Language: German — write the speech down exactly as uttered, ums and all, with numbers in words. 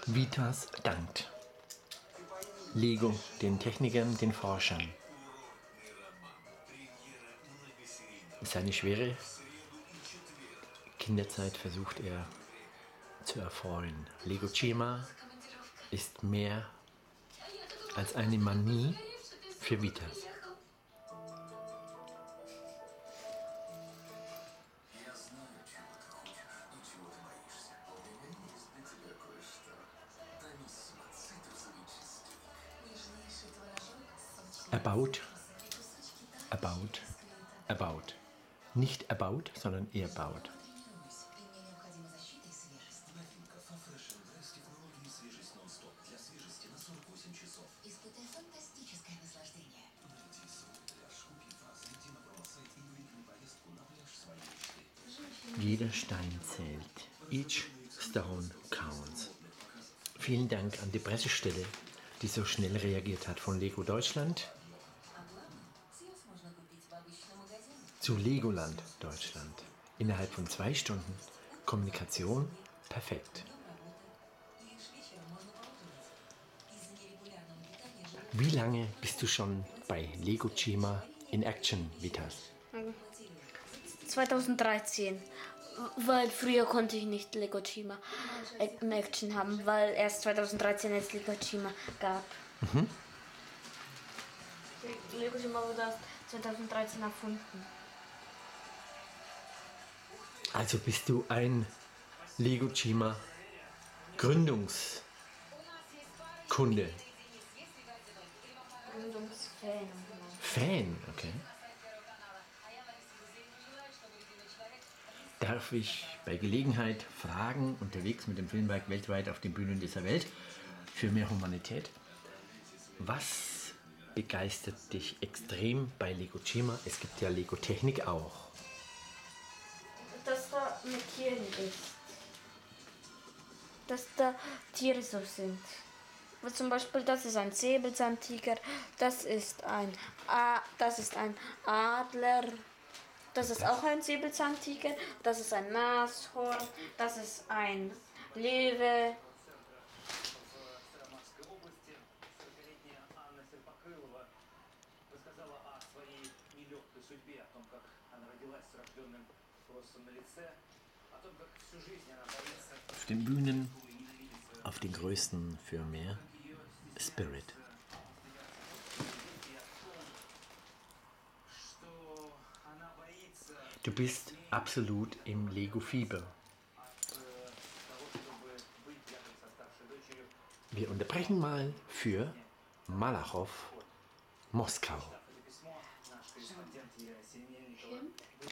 Vitas dankt. Lego den Technikern, den Forschern. Seine schwere Kinderzeit versucht er zu erfreuen. Lego Cima ist mehr als eine Manie für Vitas. Er baut, er baut, er baut. Nicht er baut, sondern er baut. Jeder Stein zählt. Each stone counts. Vielen Dank an die Pressestelle, die so schnell reagiert hat, von Lego Deutschland zu Legoland Deutschland. Innerhalb von zwei Stunden Kommunikation perfekt. Wie lange bist du schon bei Lego Cima in Action, Vitas? zweitausenddreizehn, weil früher konnte ich nicht Lego Cima in Action haben, weil erst zweitausenddreizehn es Lego Cima gab. Mhm. Lego Cima wurde erst zweitausenddreizehn erfunden. Also bist du ein Lego Cima Gründungskunde. Gründungsfan. Fan, okay. Darf ich bei Gelegenheit fragen, unterwegs mit dem Filmwerk weltweit auf den Bühnen dieser Welt für mehr Humanität, was begeistert dich extrem bei Lego Cima? Es gibt ja Lego Technik auch. Dass da mit Tieren ist. Dass da Tiere so sind. Wie zum Beispiel, das ist ein Säbelzahntiger, das ist ein, A das ist ein Adler, das ist auch ein Säbelzahntiger, das ist ein Nashorn, das ist ein Löwe. Auf den Bühnen, auf den größten für mehr Spirit. Du bist absolut im Lego-Fieber. Wir unterbrechen mal für Malachow, Moskau.